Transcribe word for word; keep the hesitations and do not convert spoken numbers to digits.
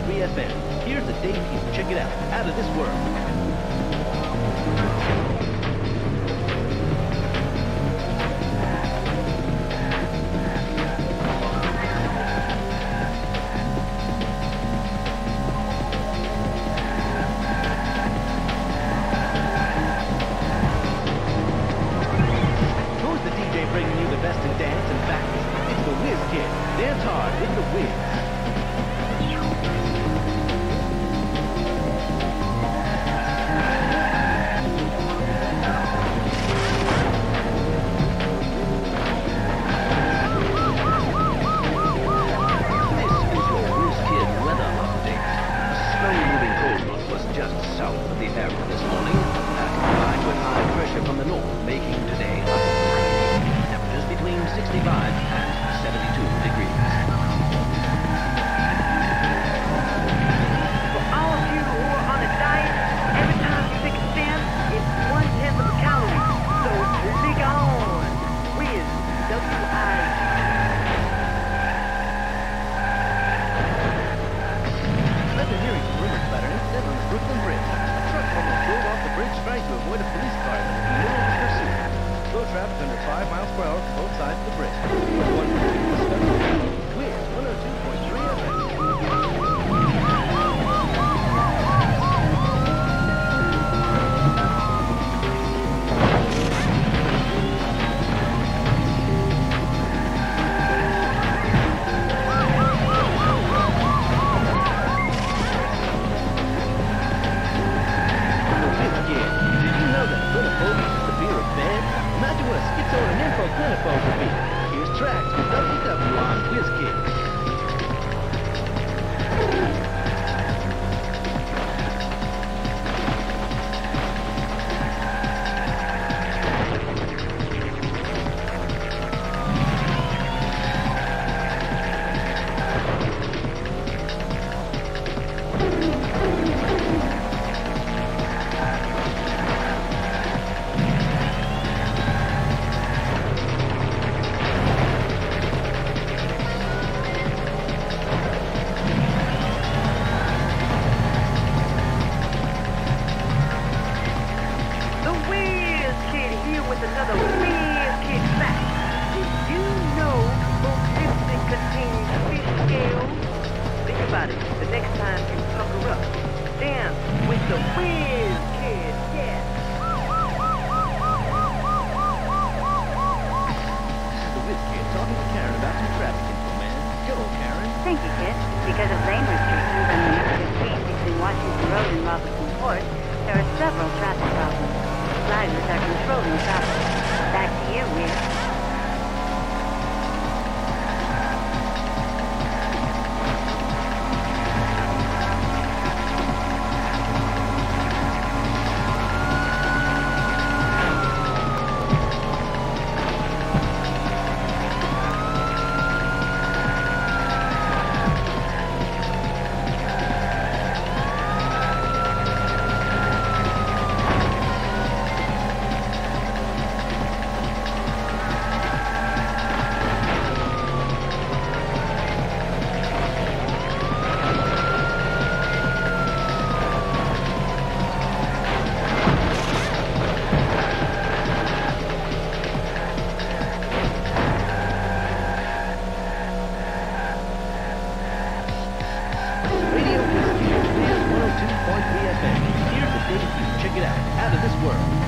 three F M. Here's the debut. Check it out. Out of this world. Bringing you the best in dance and facts. It's the Whiz Kid. Dance hard with the Whiz. This is your Whiz Kid weather update. A slow-moving cold front was just south of the area this morning. That combined with high pressure from the north, making today a between sixty-five and seventy-two degrees. For all of you who are on a diet, every time you take a stand, it's one tenth of a calorie. So dig on. Whiz, W I Z. I've been hearing some rumors about an incident on the Brooklyn Bridge. A truck almost drove off the bridge trying to avoid a police car that was in the middle of the pursuit. Slow traffic under five miles per hour for both sides of the bridge. One Whiz one oh two point three F M. Imagine what a schizo and an info-clinophobe would be. Here's tracks with W W on Whiz Kid. Another Whiz Kid fact. Did you know most lipstick contains fish scales? Think about it the next time you pucker up. Dance with the Whiz Kid, yeah. This is the Whiz Kid talking to Karen about some traffic info, man. Go, Karen. Thank you, Kid. Because of lane restrictions on the Memphis Street between Washington Road and Robinson Court, there are several traffic problems. Drivers are controlling traffic. Back to you, Whiz. Check it out. Out of this world.